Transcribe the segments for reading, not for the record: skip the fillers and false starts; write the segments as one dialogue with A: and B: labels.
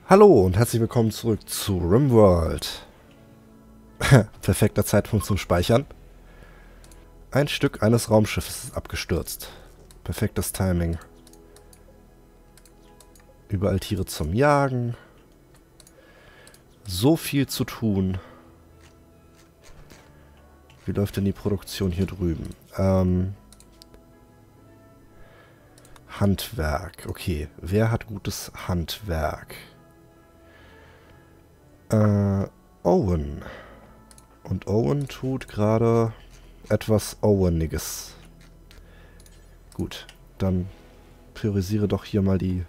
A: Hallo und herzlich willkommen zurück zu RimWorld. Perfekter Zeitpunkt zum Speichern. Ein Stück eines Raumschiffes ist abgestürzt. Perfektes Timing. Überall Tiere zum Jagen. So viel zu tun. Wie läuft denn die Produktion hier drüben? Handwerk. Okay, wer hat gutes Handwerk? Owen. Und Owen tut gerade etwas Oweniges. Gut, dann priorisiere doch hier mal die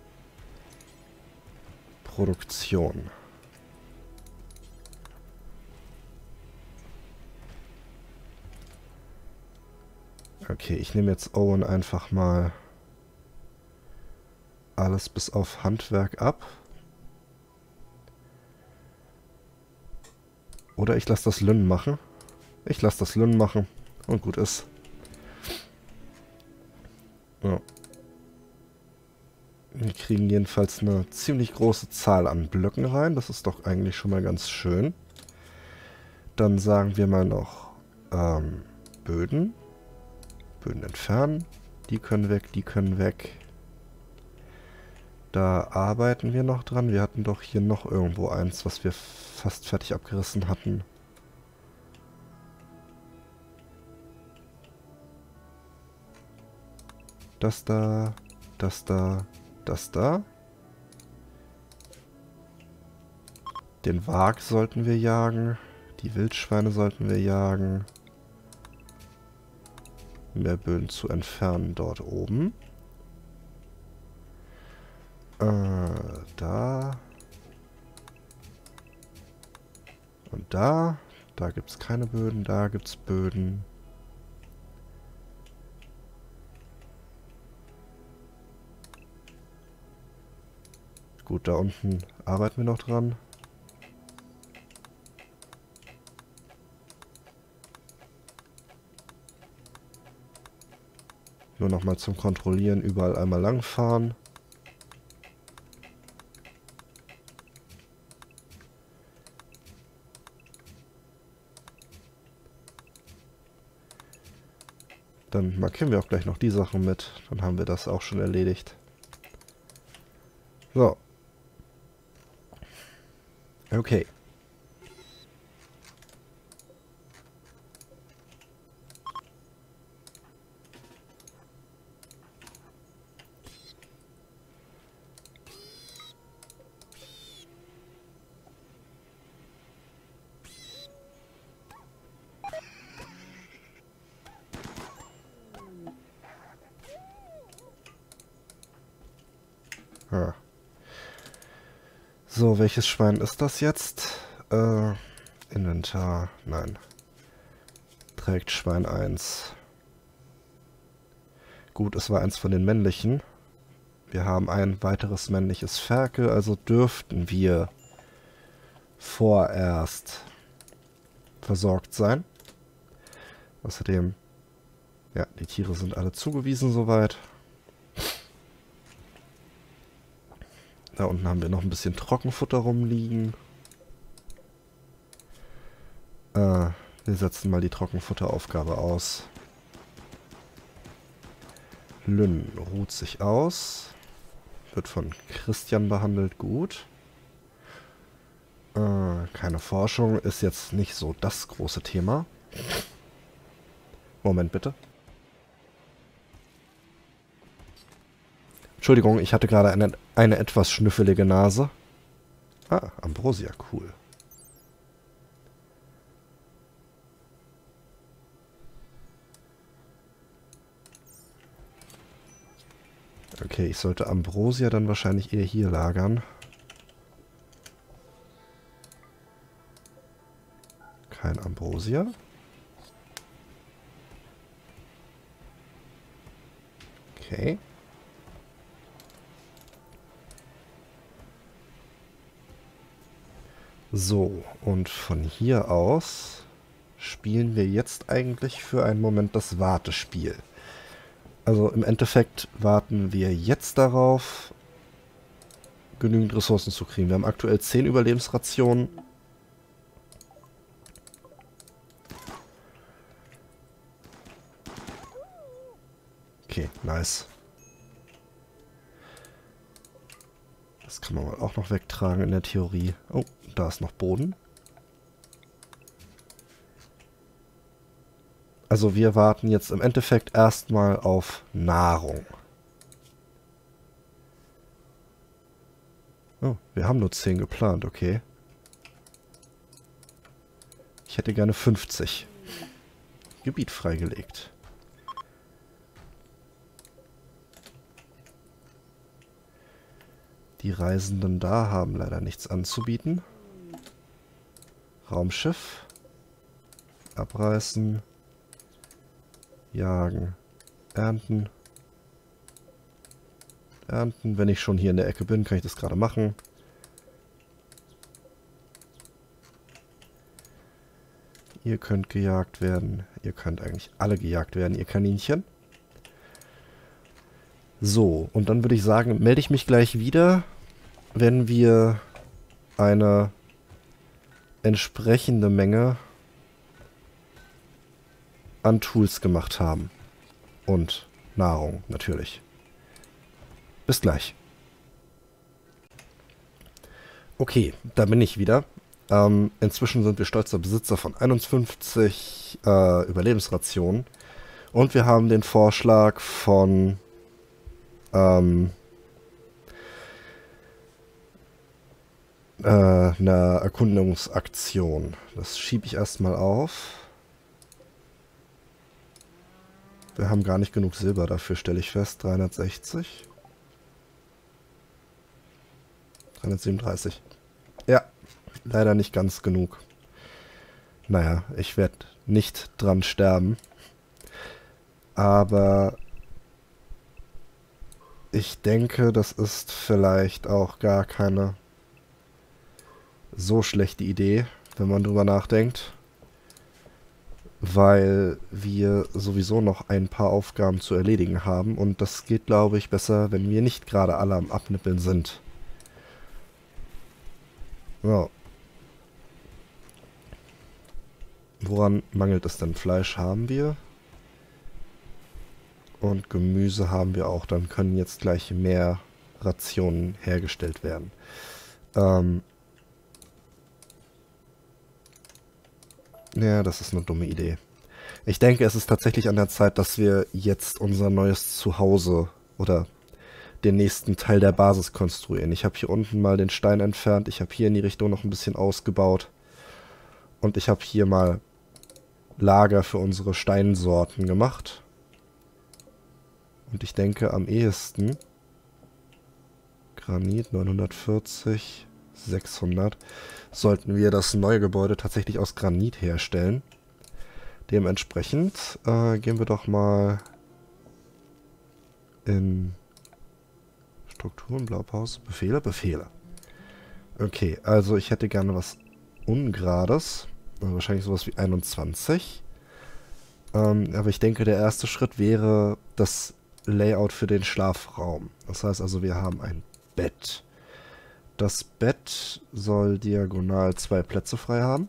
A: Produktion. Okay, ich nehme jetzt Owen einfach mal alles bis auf Handwerk ab. Oder ich lasse das Lynn machen. Ich lasse das Lynn machen. Und gut ist. Ja. Wir kriegen jedenfalls eine ziemlich große Zahl an Blöcken rein. Das ist doch eigentlich schon mal ganz schön. Dann sagen wir mal noch Böden. Böden entfernen. Die können weg, die können weg. Da arbeiten wir noch dran. Wir hatten doch hier noch irgendwo eins, was wir fast fertig abgerissen hatten. Das da, das da, das da. Den Wag sollten wir jagen. Die Wildschweine sollten wir jagen. Mehr Böden zu entfernen dort oben. Da. Und da. Da gibt es keine Böden, da gibt es Böden. Gut, da unten arbeiten wir noch dran. Nur noch mal zum Kontrollieren überall einmal langfahren. Dann markieren wir auch gleich noch die Sachen mit. Dann haben wir das auch schon erledigt. So. Okay. So, welches Schwein ist das jetzt? Inventar. Nein. Trägt Schwein 1. Gut, es war eins von den männlichen. Wir haben ein weiteres männliches Ferkel, also dürften wir vorerst versorgt sein. Außerdem, ja, die Tiere sind alle zugewiesen soweit. Da unten haben wir noch ein bisschen Trockenfutter rumliegen. Wir setzen mal die Trockenfutteraufgabe aus. Lynn ruht sich aus. Wird von Christian behandelt. Gut. Keine Forschung. Ist jetzt nicht so das große Thema. Moment bitte. Entschuldigung, ich hatte gerade eine etwas schnüffelige Nase. Ah, Ambrosia, cool. Okay, ich sollte Ambrosia dann wahrscheinlich eher hier lagern. Kein Ambrosia. Okay. So, und von hier aus spielen wir jetzt eigentlich für einen Moment das Wartespiel. Also im Endeffekt warten wir jetzt darauf, genügend Ressourcen zu kriegen. Wir haben aktuell 10 Überlebensrationen. Okay, nice. Das kann man auch noch wegtragen in der Theorie. Oh, da ist noch Boden. Also wir warten jetzt im Endeffekt erstmal auf Nahrung. Oh, wir haben nur 10 geplant, okay. Ich hätte gerne 50. Gebiet freigelegt. Die Reisenden da haben leider nichts anzubieten. Raumschiff. Abreißen. Jagen. Ernten. Ernten. Wenn ich schon hier in der Ecke bin, kann ich das gerade machen. Ihr könnt gejagt werden. Ihr könnt eigentlich alle gejagt werden, ihr Kaninchen. So, und dann würde ich sagen, melde ich mich gleich wieder, wenn wir eine entsprechende Menge an Tools gemacht haben. Und Nahrung, natürlich. Bis gleich. Okay, da bin ich wieder. Inzwischen sind wir stolzer Besitzer von 51 Überlebensrationen. Und wir haben den Vorschlag von einer Erkundungsaktion. Das schiebe ich erstmal auf. Wir haben gar nicht genug Silber dafür, stelle ich fest. 360. 337. Ja, leider nicht ganz genug. Naja, ich werde nicht dran sterben. Aber ich denke, das ist vielleicht auch gar keine so schlechte Idee, wenn man drüber nachdenkt. Weil wir sowieso noch ein paar Aufgaben zu erledigen haben. Und das geht, glaube ich, besser, wenn wir nicht gerade alle am Abnippeln sind. So. Woran mangelt es denn? Fleisch haben wir. Und Gemüse haben wir auch. Dann können jetzt gleich mehr Rationen hergestellt werden. Ja, das ist eine dumme Idee. Ich denke, es ist tatsächlich an der Zeit, dass wir jetzt unser neues Zuhause oder den nächsten Teil der Basis konstruieren. Ich habe hier unten mal den Stein entfernt. Ich habe hier in die Richtung noch ein bisschen ausgebaut. Und ich habe hier mal Lager für unsere Steinsorten gemacht. Und ich denke, am ehesten Granit 940, 600, sollten wir das neue Gebäude tatsächlich aus Granit herstellen. Dementsprechend gehen wir doch mal in Strukturen, Blaupause, Befehle. Okay, also ich hätte gerne was Ungerades. Wahrscheinlich sowas wie 21. Aber ich denke, der erste Schritt wäre das Layout für den Schlafraum. Das heißt also, wir haben ein Bett. Das Bett soll diagonal 2 Plätze frei haben.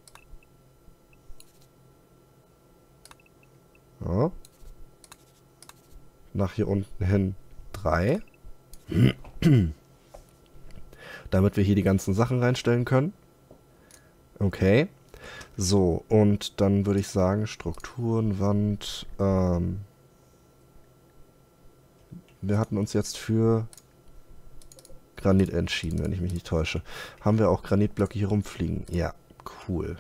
A: Ja. Nach hier unten hin 3. Damit wir hier die ganzen Sachen reinstellen können. Okay. So, und dann würde ich sagen, Strukturen, Wand. Wir hatten uns jetzt für Granit entschieden, wenn ich mich nicht täusche. Haben wir auch Granitblöcke hier rumfliegen? Ja, cool.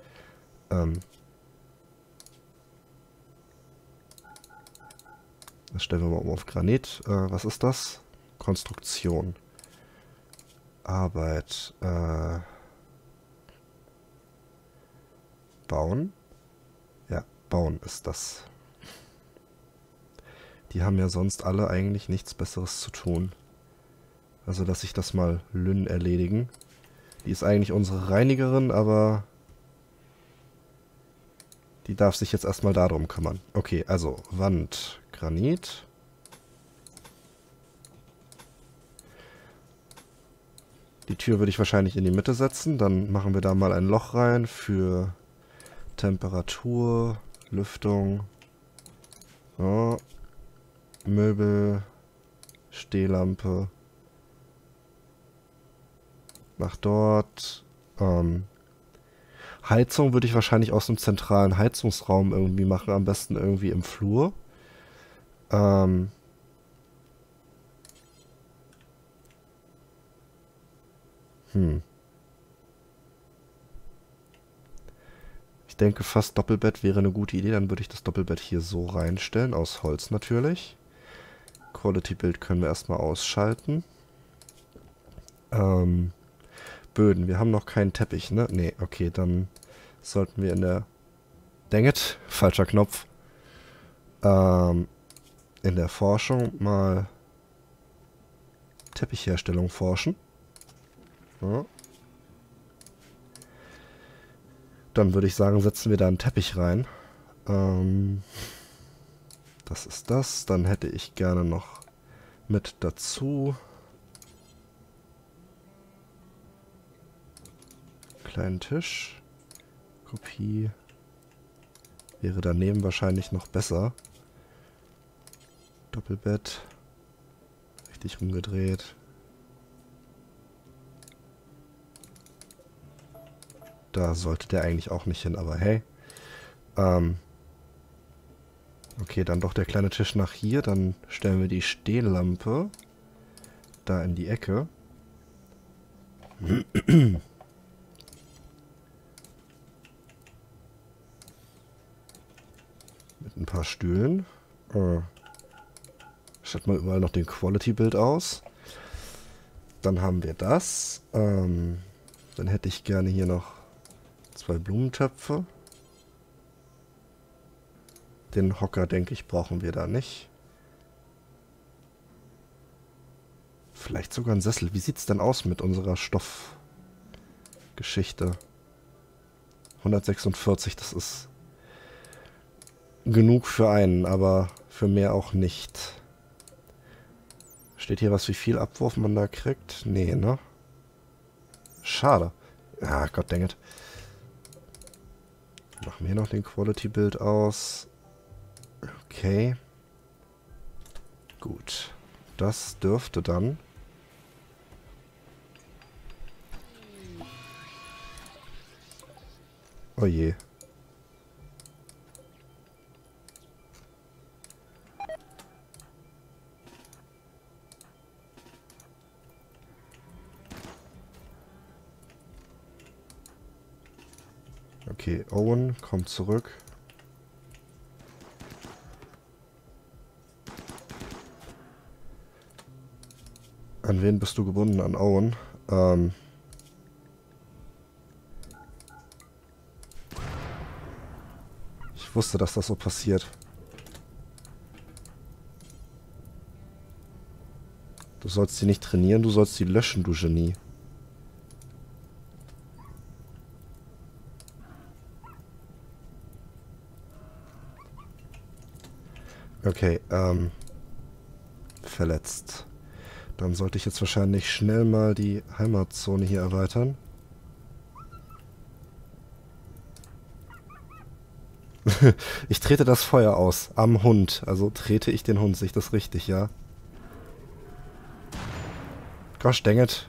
A: Das stellen wir mal um auf Granit. Was ist das? Konstruktion. Arbeit. Bauen. Ja, bauen ist das. Die haben ja sonst alle eigentlich nichts Besseres zu tun. Also lasse ich das mal Lynn erledigen. Die ist eigentlich unsere Reinigerin, aber die darf sich jetzt erstmal darum kümmern. Okay, also Wand, Granit. Die Tür würde ich wahrscheinlich in die Mitte setzen. Dann machen wir da mal ein Loch rein für Temperatur, Lüftung. So. Möbel, Stehlampe. Nach dort. Heizung würde ich wahrscheinlich aus einem zentralen Heizungsraum irgendwie machen. Am besten irgendwie im Flur. Ich denke fast Doppelbett wäre eine gute Idee. Dann würde ich das Doppelbett hier so reinstellen. Aus Holz natürlich. Quality Build können wir erstmal ausschalten. Böden. Wir haben noch keinen Teppich, ne? Ne, okay, dann sollten wir in der... Dang it, falscher Knopf. In der Forschung mal Teppichherstellung forschen. Ja. Dann würde ich sagen, setzen wir da einen Teppich rein. Das ist das. Dann hätte ich gerne noch mit dazu kleinen Tisch. Kopie wäre daneben wahrscheinlich noch besser. Doppelbett. Richtig rumgedreht. Da sollte der eigentlich auch nicht hin, aber hey. Okay, dann doch der kleine Tisch nach hier. Dann stellen wir die Stehlampe da in die Ecke. Mit ein paar Stühlen. Statt mal überall noch den Quality-Bild aus. Dann haben wir das. Dann hätte ich gerne hier noch 2 Blumentöpfe. Den Hocker, denke ich, brauchen wir da nicht. Vielleicht sogar ein Sessel. Wie sieht es denn aus mit unserer Stoffgeschichte? 146, das ist genug für einen, aber für mehr auch nicht. Steht hier was, wie viel Abwurf man da kriegt? Nee, ne? Schade. Ah, Gott dang it. Machen wir noch den Quality-Bild aus. Okay. Gut. Das dürfte dann... Oh je. Okay, Owen kommt zurück. An wen bist du gebunden? An Owen. Ich wusste, dass das so passiert. Du sollst sie nicht trainieren, du sollst sie löschen, du Genie. Okay, verletzt. Dann sollte ich jetzt wahrscheinlich schnell mal die Heimatzone hier erweitern. Ich trete das Feuer aus. Am Hund. Also trete ich den Hund. Sehe ich das richtig, ja? Gosh, dang it.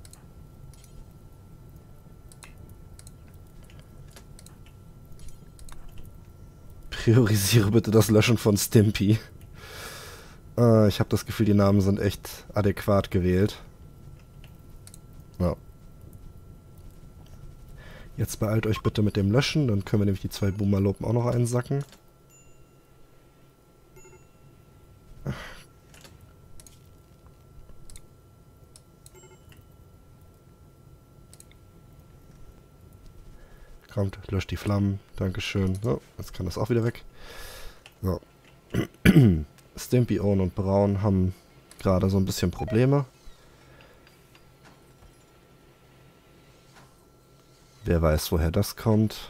A: Priorisiere bitte das Löschen von Stimpy. Ich habe das Gefühl, die Namen sind echt adäquat gewählt. Ja. Jetzt beeilt euch bitte mit dem Löschen, dann können wir nämlich die 2 Boomerlopen auch noch einsacken. Kommt, löscht die Flammen. Dankeschön. So, jetzt kann das auch wieder weg. So. Stimpy, Owen und Braun haben gerade so ein bisschen Probleme. Wer weiß, woher das kommt.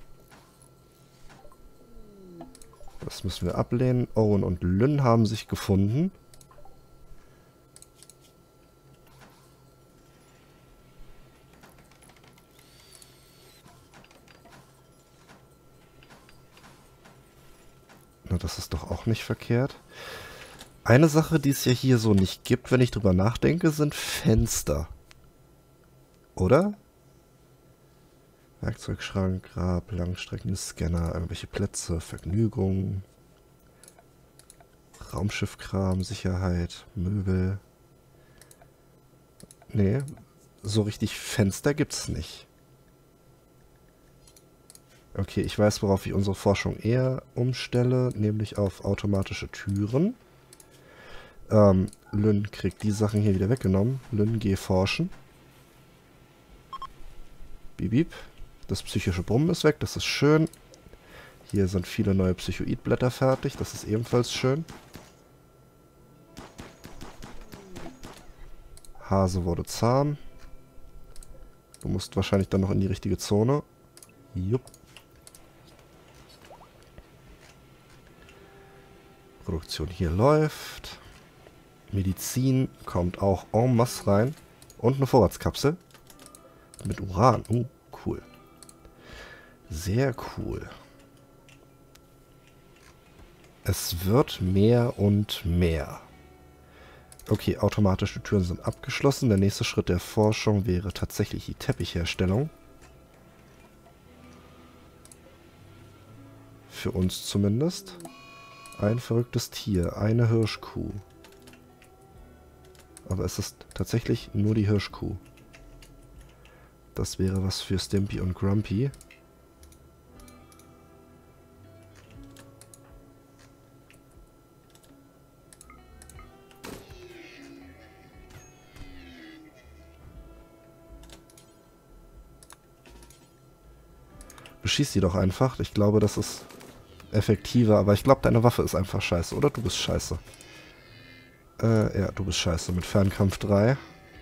A: Das müssen wir ablehnen. Owen und Lynn haben sich gefunden. auch nicht verkehrt. Eine Sache, die es ja hier so nicht gibt, wenn ich drüber nachdenke, sind Fenster. Oder? Werkzeugschrank, Grab, Langstreckenscanner, irgendwelche Plätze, Vergnügung, Raumschiffkram, Sicherheit, Möbel. Nee, so richtig Fenster gibt's nicht. Okay, ich weiß, worauf ich unsere Forschung eher umstelle, nämlich auf automatische Türen. Lynn kriegt die Sachen hier wieder weggenommen. Lynn, geh forschen. Bip, bip. Das psychische Brummen ist weg, das ist schön. Hier sind viele neue Psychoidblätter fertig, das ist ebenfalls schön. Hase wurde zahm. Du musst wahrscheinlich dann noch in die richtige Zone. Jupp. Produktion hier läuft. Medizin kommt auch en masse rein. Und eine Vorratskapsel. Mit Uran. Cool. Sehr cool. Es wird mehr und mehr. Okay, automatische Türen sind abgeschlossen. Der nächste Schritt der Forschung wäre tatsächlich die Teppichherstellung. Für uns zumindest. Ein verrücktes Tier, eine Hirschkuh. Aber es ist tatsächlich nur die Hirschkuh. Das wäre was für Stimpy und Grumpy. Beschieß sie doch einfach. Ich glaube, das ist effektiver. Aber ich glaube, deine Waffe ist einfach scheiße, oder? Du bist scheiße. Ja, du bist scheiße. Mit Fernkampf 3.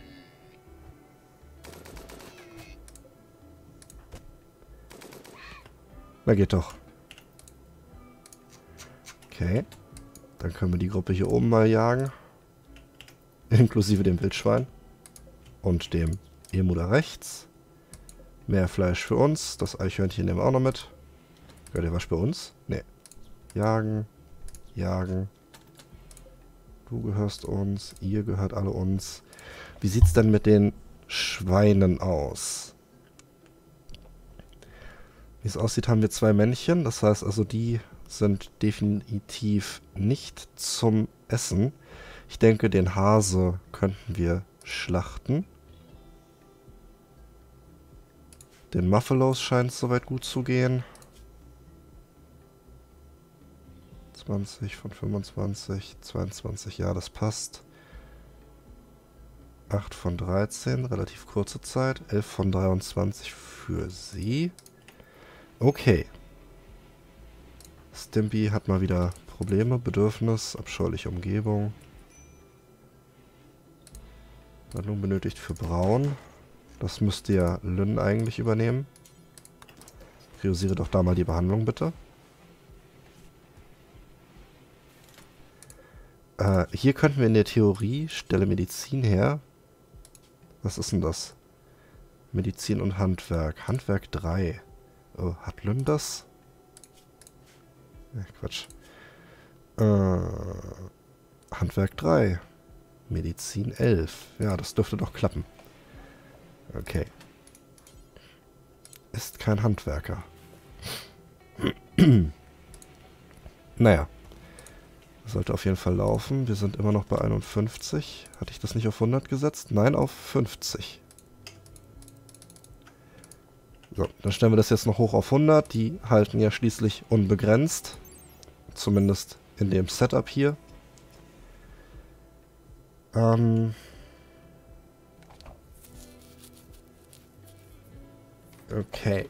A: Na, geht doch. Okay. Dann können wir die Gruppe hier oben mal jagen. Inklusive dem Wildschwein. Und dem Emu da rechts. Mehr Fleisch für uns. Das Eichhörnchen nehmen wir auch noch mit. Gehört der was bei uns? Nee. Jagen. Jagen. Du gehörst uns. Ihr gehört alle uns. Wie sieht's denn mit den Schweinen aus? Wie es aussieht, haben wir 2 Männchen. Das heißt also, die sind definitiv nicht zum Essen. Ich denke, den Hase könnten wir schlachten. Den Muffalos scheint es soweit gut zu gehen. 20 von 25, 22, ja, das passt. 8 von 13, relativ kurze Zeit. 11 von 23 für sie. Okay. Stimpy hat mal wieder Probleme, Bedürfnis, abscheuliche Umgebung. Behandlung benötigt für Braun. Das müsste ja Lynn eigentlich übernehmen. Priorisiere doch da mal die Behandlung, bitte. Hier könnten wir in der Theorie, stelle Medizin her. Was ist denn das? Medizin und Handwerk. Handwerk 3. Oh, hat Lynn das? Quatsch. Handwerk 3. Medizin 11. Ja, das dürfte doch klappen. Okay. Ist kein Handwerker. Naja. Sollte auf jeden Fall laufen. Wir sind immer noch bei 51. Hatte ich das nicht auf 100 gesetzt? Nein, auf 50. So, dann stellen wir das jetzt noch hoch auf 100. Die halten ja schließlich unbegrenzt. Zumindest in dem Setup hier. Okay.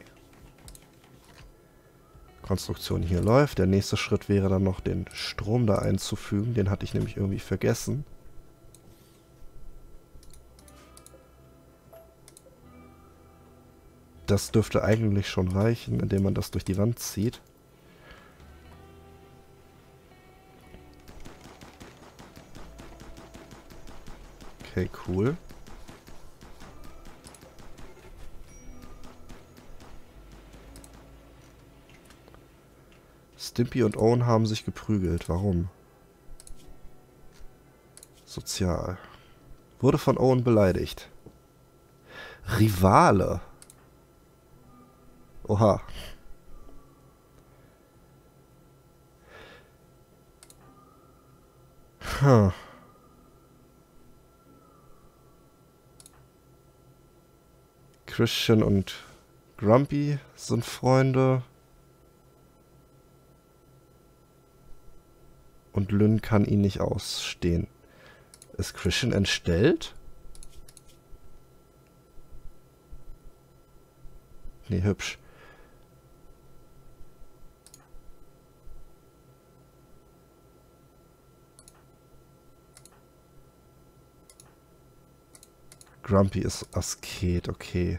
A: Konstruktion hier läuft. Der nächste Schritt wäre dann noch den Strom da einzufügen. Den hatte ich nämlich irgendwie vergessen. Das dürfte eigentlich schon reichen, indem man das durch die Wand zieht. Okay, cool. Stimpy und Owen haben sich geprügelt. Warum? Sozial. Wurde von Owen beleidigt. Rivale. Oha. Hm. Christian und Grumpy sind Freunde. Und Lynn kann ihn nicht ausstehen. Ist Christian entstellt? Nee, hübsch. Grumpy ist Asket, okay.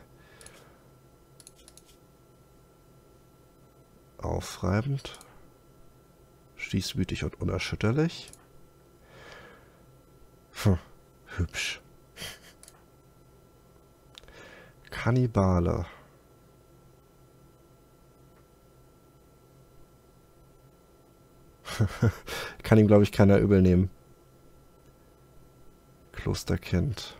A: Aufreibend. Schießwütig und unerschütterlich. Hübsch. Kannibale. Kann ihm, glaube ich, keiner übel nehmen. Klosterkind.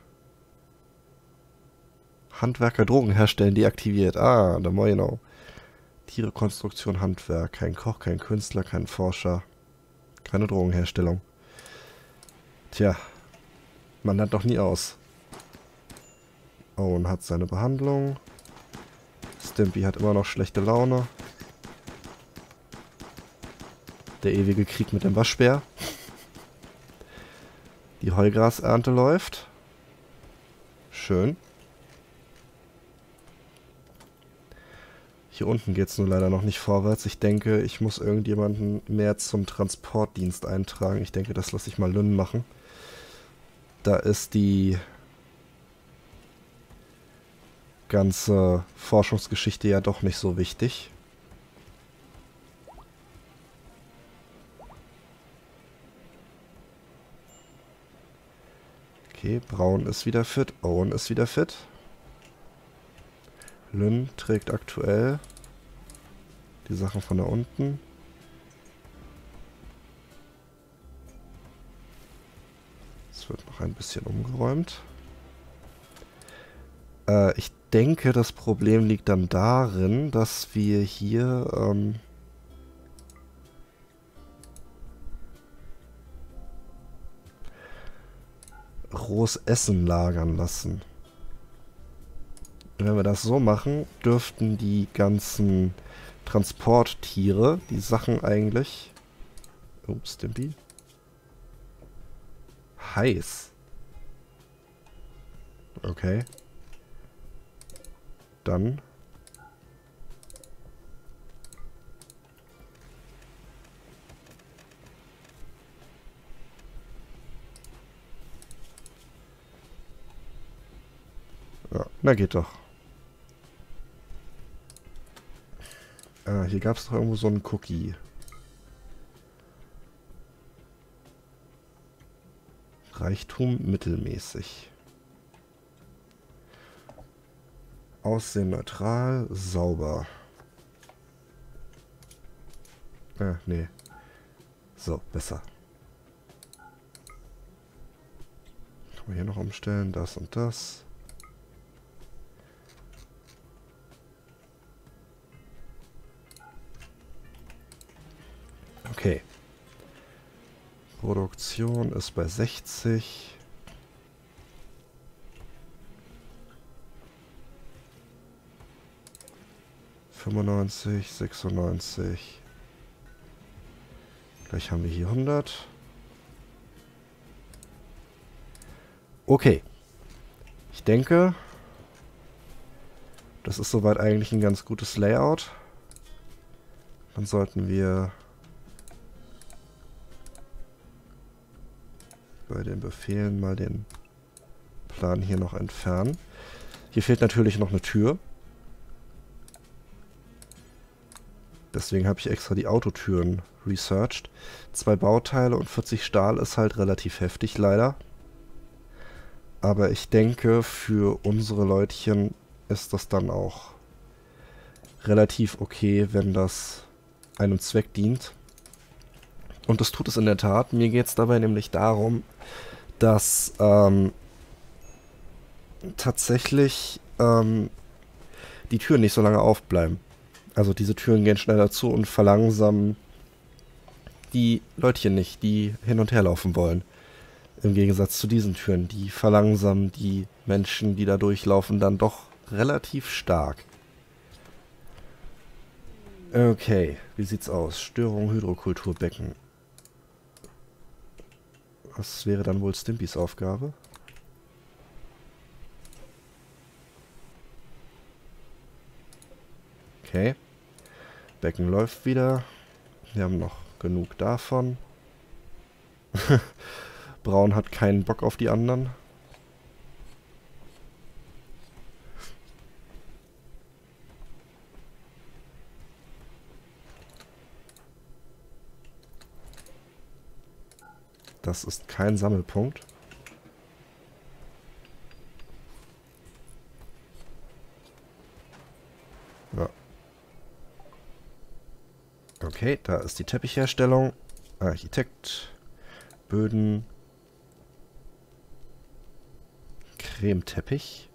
A: Handwerker Drogen herstellen, deaktiviert. Ah, da genau. Tiere, Konstruktion, Handwerk. Kein Koch, kein Künstler, kein Forscher. Keine Drogenherstellung. Tja, man lernt doch nie aus. Owen hat seine Behandlung. Stimpy hat immer noch schlechte Laune. Der ewige Krieg mit dem Waschbär. Die Heugrasernte läuft. Schön. Hier unten geht es nur leider noch nicht vorwärts. Ich denke, ich muss irgendjemanden mehr zum Transportdienst eintragen. Ich denke, das lasse ich mal Lynn machen. Da ist die ganze Forschungsgeschichte ja doch nicht so wichtig. Okay, Braun ist wieder fit, Owen ist wieder fit. Lynn trägt aktuell die Sachen von da unten. Es wird noch ein bisschen umgeräumt. Ich denke, das Problem liegt dann darin, dass wir hier rohes Essen lagern lassen. Wenn wir das so machen, dürften die ganzen Transporttiere, die Sachen eigentlich... Oh, Stimpy. Heiß. Okay. Dann... Ja, na geht doch. Hier gab es doch irgendwo so einen Cookie. Reichtum mittelmäßig. Aussehen neutral, sauber. Nee. So, besser. Kann man hier noch umstellen, das und das. Okay. Produktion ist bei 60. ...95, 96... Gleich haben wir hier 100. Okay. Ich denke, das ist soweit eigentlich ein ganz gutes Layout. Dann sollten wir bei den Befehlen mal den Plan hier noch entfernen. Hier fehlt natürlich noch eine Tür. Deswegen habe ich extra die Autotüren researched. 2 Bauteile und 40 Stahl ist halt relativ heftig, leider. Aber ich denke, für unsere Leutchen ist das dann auch relativ okay, wenn das einem Zweck dient. Und das tut es in der Tat. Mir geht es dabei nämlich darum, dass tatsächlich die Türen nicht so lange aufbleiben. Also diese Türen gehen schneller zu und verlangsamen die Leutchen nicht, die hin und her laufen wollen. Im Gegensatz zu diesen Türen, die verlangsamen die Menschen, die da durchlaufen, dann doch relativ stark. Okay, wie sieht's aus? Störung Hydrokulturbecken. Was wäre dann wohl Stimpys Aufgabe? Okay. Becken läuft wieder. Wir haben noch genug davon. Braun hat keinen Bock auf die anderen. Das ist kein Sammelpunkt. Ja. Okay, da ist die Teppichherstellung. Architekt. Böden. Cremeteppich.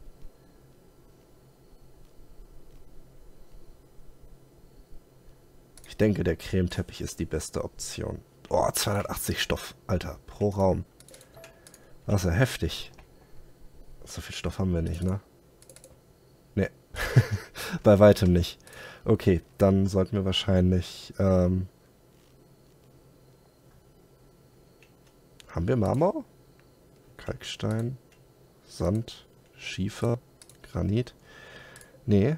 A: Ich denke, der Cremeteppich ist die beste Option. Oh, 280 Stoff, Alter, pro Raum. Das ist ja heftig. So viel Stoff haben wir nicht, ne? Ne, bei weitem nicht. Okay, dann sollten wir wahrscheinlich, haben wir Marmor? Kalkstein, Sand, Schiefer, Granit. Nee,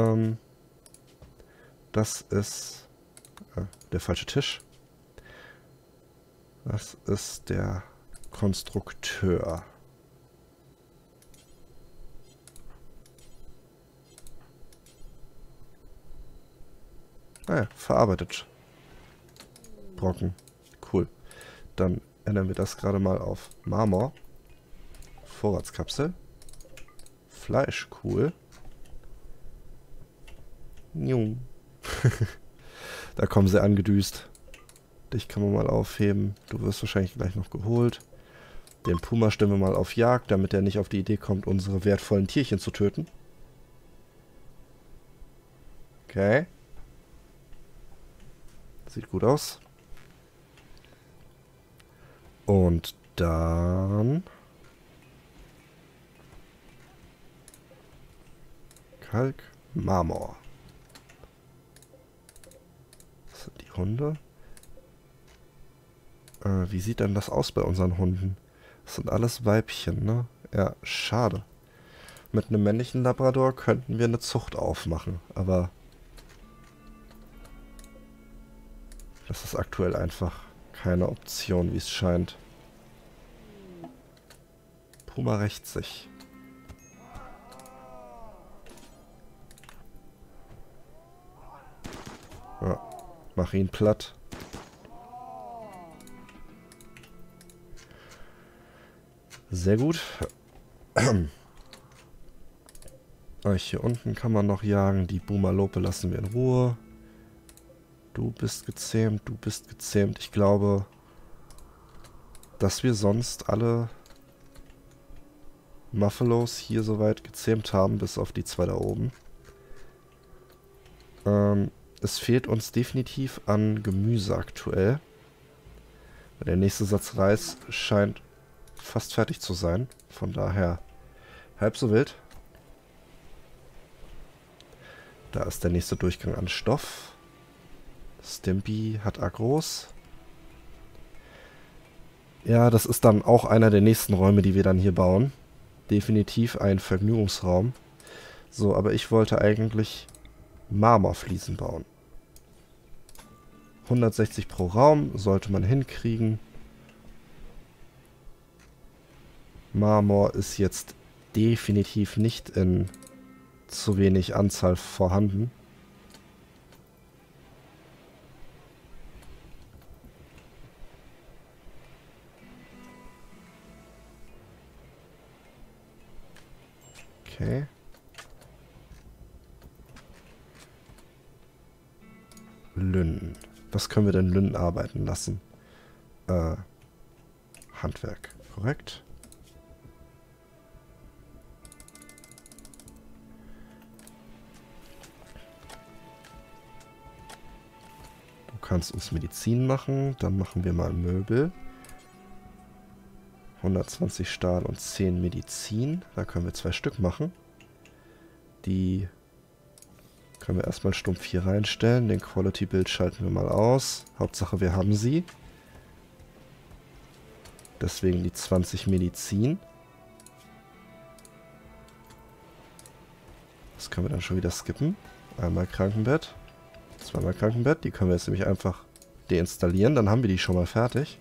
A: das ist der falsche Tisch. Das ist der Konstrukteur. Naja, verarbeitet. Brocken. Cool. Dann ändern wir das gerade mal auf Marmor. Vorratskapsel. Fleisch, cool. Jung. Da kommen sie angedüst. Dich kann man mal aufheben. Du wirst wahrscheinlich gleich noch geholt. Den Puma stellen wir mal auf Jagd, damit er nicht auf die Idee kommt, unsere wertvollen Tierchen zu töten. Okay. Sieht gut aus. Und dann... Kalk, Marmor. Das sind die Hunde. Wie sieht denn das aus bei unseren Hunden? Das sind alles Weibchen, ne? Ja, schade. Mit einem männlichen Labrador könnten wir eine Zucht aufmachen, aber das ist aktuell einfach keine Option, wie es scheint. Puma rächt sich. Ja, mach ihn platt. Sehr gut. Euch hier unten kann man noch jagen. Die Bumalope lassen wir in Ruhe. Du bist gezähmt, du bist gezähmt. Ich glaube, dass wir sonst alle Muffalos hier soweit gezähmt haben, bis auf die zwei da oben. Es fehlt uns definitiv an Gemüse aktuell. Der nächste Satz Reis scheint fast fertig zu sein. Von daher halb so wild. Da ist der nächste Durchgang an Stoff. Stimpy hat Agros. Ja, das ist dann auch einer der nächsten Räume, die wir dann hier bauen. Definitiv ein Vergnügungsraum. So, aber ich wollte eigentlich Marmorfliesen bauen. 160 pro Raum sollte man hinkriegen. Marmor ist jetzt definitiv nicht in zu wenig Anzahl vorhanden. Okay. Lynn. Was können wir denn Lynn arbeiten lassen? Handwerk, korrekt? Du kannst uns Medizin machen, dann machen wir mal Möbel. 120 Stahl und 10 Medizin. Da können wir 2 Stück machen. Die können wir erstmal stumpf hier reinstellen. Den Quality Build schalten wir mal aus. Hauptsache wir haben sie. Deswegen die 20 Medizin. Das können wir dann schon wieder skippen. Einmal Krankenbett. Zweimal Krankenbett. Die können wir jetzt nämlich einfach deinstallieren. Dann haben wir die schon mal fertig.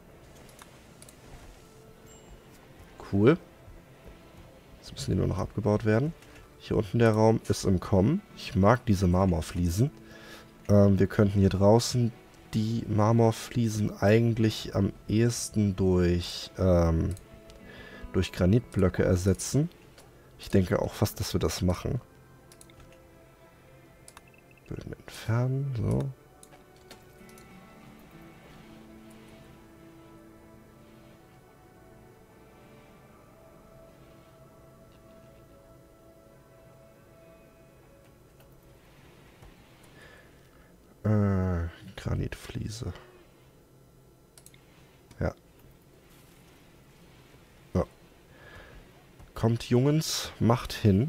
A: Cool. Jetzt müssen die nur noch abgebaut werden. Hier unten der Raum ist im Kommen. Ich mag diese Marmorfliesen. Wir könnten hier draußen die Marmorfliesen eigentlich am ehesten durch Granitblöcke ersetzen. Ich denke auch fast, dass wir das machen. Böden entfernen, so. Granitfliese. Ja. So. Kommt, Jungens, macht hin.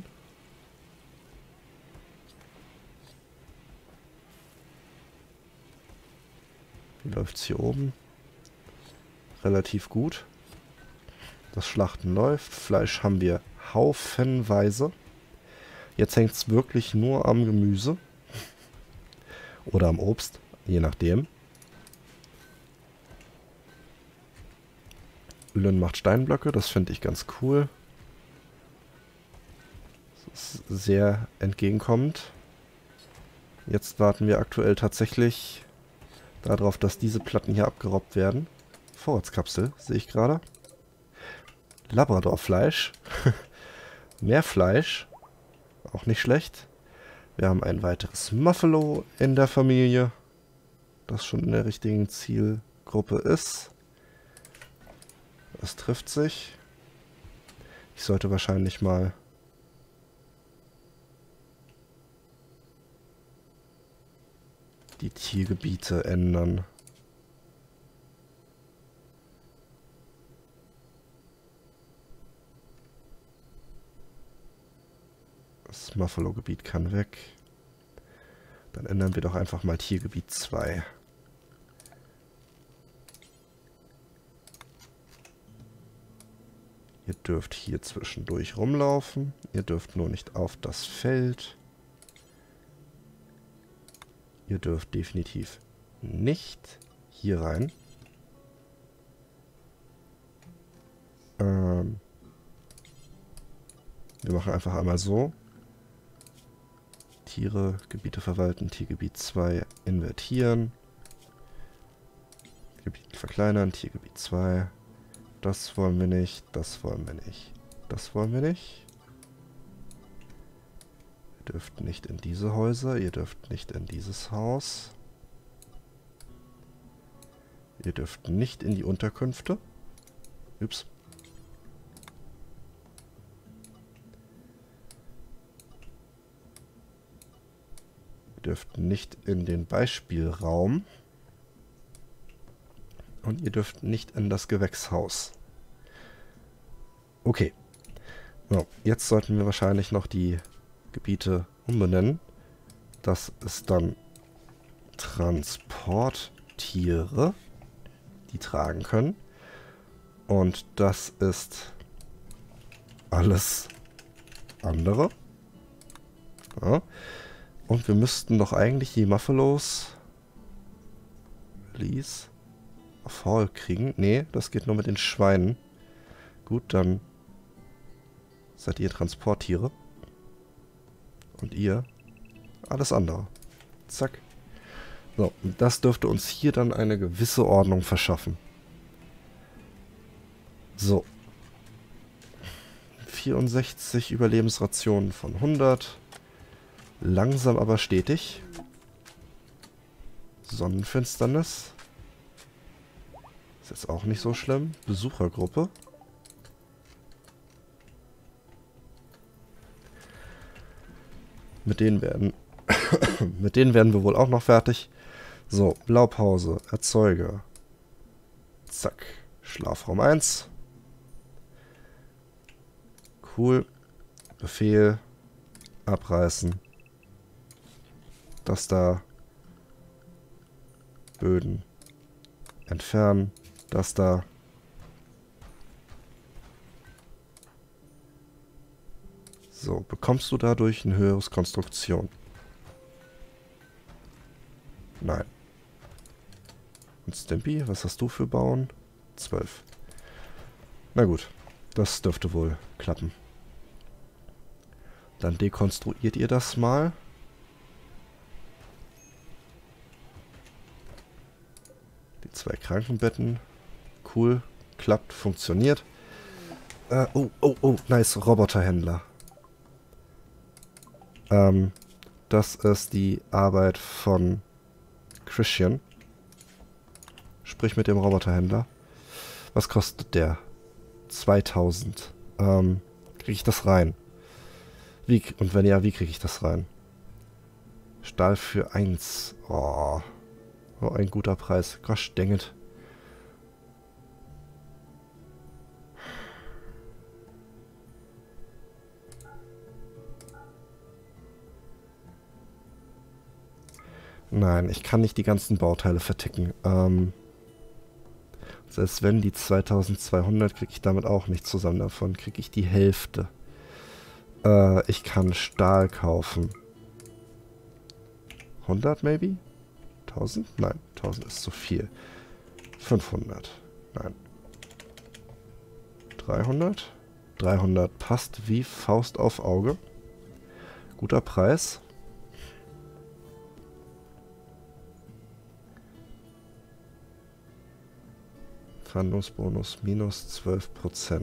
A: Wie läuft's hier oben? Relativ gut. Das Schlachten läuft. Fleisch haben wir haufenweise. Jetzt hängt es wirklich nur am Gemüse. Oder am Obst, je nachdem. Lynn macht Steinblöcke, das finde ich ganz cool. Das ist sehr entgegenkommend. Jetzt warten wir aktuell tatsächlich darauf, dass diese Platten hier abgerobbt werden. Vorratskapsel, sehe ich gerade. Labradorfleisch. Mehr Fleisch. Auch nicht schlecht. Wir haben ein weiteres Muffalo in der Familie, das schon in der richtigen Zielgruppe ist. Es trifft sich. Ich sollte wahrscheinlich mal die Tiergebiete ändern. Das Muffalo-Gebiet kann weg. Dann ändern wir doch einfach mal Tiergebiet 2. Ihr dürft hier zwischendurch rumlaufen. Ihr dürft nur nicht auf das Feld. Ihr dürft definitiv nicht hier rein. Wir machen einfach einmal so. Tiere, Gebiete verwalten, Tiergebiet 2 invertieren. Gebiet verkleinern, Tiergebiet 2. Das wollen wir nicht, das wollen wir nicht. Das wollen wir nicht. Ihr dürft nicht in diese Häuser, ihr dürft nicht in dieses Haus. Ihr dürft nicht in die Unterkünfte. Ups. Ihr dürft nicht in den Beispielraum. Und ihr dürft nicht in das Gewächshaus. Okay. So, jetzt sollten wir wahrscheinlich noch die Gebiete umbenennen. Das ist dann Transporttiere, die tragen können. Und das ist alles andere. Ja. Und wir müssten doch eigentlich die Muffalos Release auf Hall kriegen. Nee, das geht nur mit den Schweinen. Gut, dann seid ihr Transporttiere. Und ihr alles andere. Zack. So, und das dürfte uns hier dann eine gewisse Ordnung verschaffen. So. 64 Überlebensrationen von 100. Langsam aber stetig. Sonnenfinsternis. Ist jetzt auch nicht so schlimm. Besuchergruppe. Mit denen werden wir wohl auch noch fertig. So, Blaupause, Erzeuger. Zack. Schlafraum 1. Cool. Befehl. Abreißen. Das da. Böden. Entfernen. Das da. So, bekommst du dadurch ein höheres Konstruktion? Nein. Und Stampy, was hast du für Bauen? 12. Na gut, das dürfte wohl klappen. Dann dekonstruiert ihr das mal. Die 2 Krankenbetten. Cool, klappt, funktioniert. Oh, nice, Roboterhändler. Das ist die Arbeit von Christian. Sprich mit dem Roboterhändler. Was kostet der? 2000. Kriege ich das rein? Und wenn ja, wie kriege ich das rein? Stahl für 1. Oh, ein guter Preis. Gosh, dang it. Nein, ich kann nicht die ganzen Bauteile verticken. Selbst wenn die 2200, kriege ich damit auch nicht zusammen. Davon kriege ich die Hälfte. Ich kann Stahl kaufen. 100 maybe? 1000? Nein, 1000 ist zu viel. 500. Nein. 300? 300 passt wie Faust auf Auge. Guter Preis. Verhandlungsbonus minus 12%.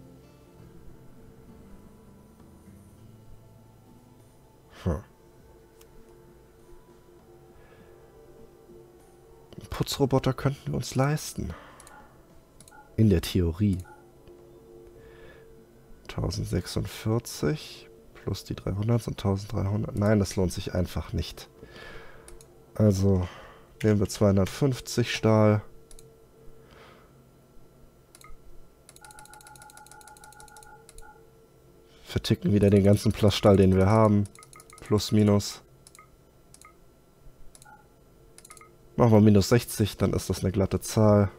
A: Putzroboter könnten wir uns leisten. In der Theorie. 1046 plus die 300 sind 1300. Nein, das lohnt sich einfach nicht. Also nehmen wir 250 Stahl. Verticken wieder den ganzen Plaststahl, den wir haben. Plus, minus. Machen wir minus 60, dann ist das eine glatte Zahl.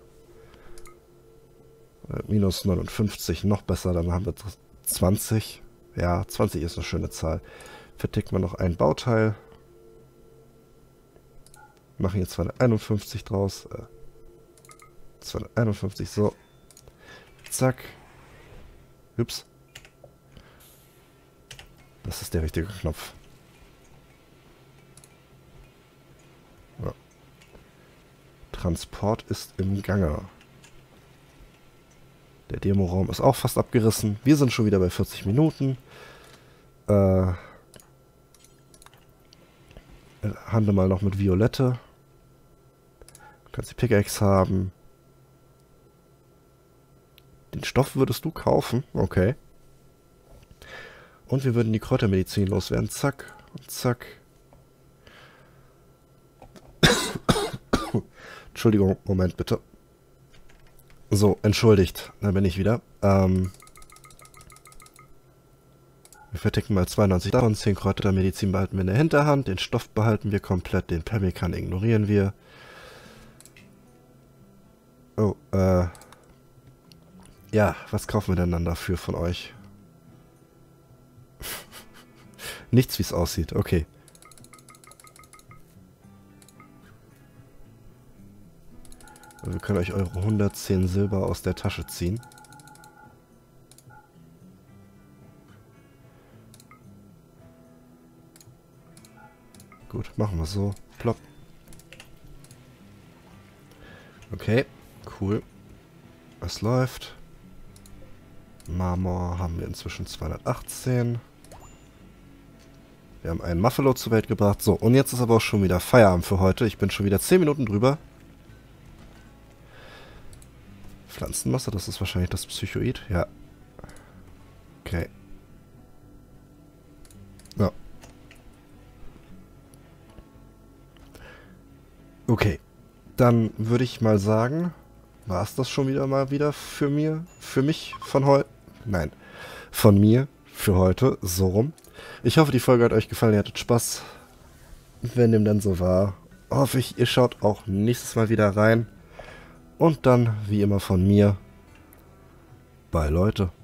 A: Minus 59, noch besser, dann haben wir 20. Ja, 20 ist eine schöne Zahl. Verticken wir noch ein Bauteil. Machen hier 251 draus. 251, so. Zack. Ups. Das ist der richtige Knopf. Ja. Transport ist im Gange. Der Demoraum ist auch fast abgerissen. Wir sind schon wieder bei 40 Minuten. Handle mal noch mit Violette. Du kannst die Pickaxe haben. Den Stoff würdest du kaufen. Okay. Und wir würden die Kräutermedizin loswerden. Zack und zack. Entschuldigung, Moment bitte. So, entschuldigt. Da bin ich wieder. Wir verticken mal 92 davon. 10 Kräutermedizin behalten wir in der Hinterhand. Den Stoff behalten wir komplett. Den Pemmican ignorieren wir. Oh, ja, was kaufen wir denn dann dafür von euch? Nichts, wie es aussieht. Okay. Wir können euch eure 110 Silber aus der Tasche ziehen. Gut, machen wir so. Plopp. Okay, cool. Es läuft. Marmor haben wir inzwischen 218. Wir haben einen Muffalo zur Welt gebracht. So, und jetzt ist aber auch schon wieder Feierabend für heute. Ich bin schon wieder 10 Minuten drüber. Pflanzenmasse, das ist wahrscheinlich das Psychoid. Ja. Okay. Ja. Okay. Dann würde ich mal sagen, war es das schon wieder für mich von heute? Nein. Von mir für heute, so rum. Ich hoffe, die Folge hat euch gefallen, ihr hattet Spaß. Wenn dem dann so war, hoffe ich, ihr schaut auch nächstes Mal wieder rein. Und dann, wie immer von mir, bye Leute.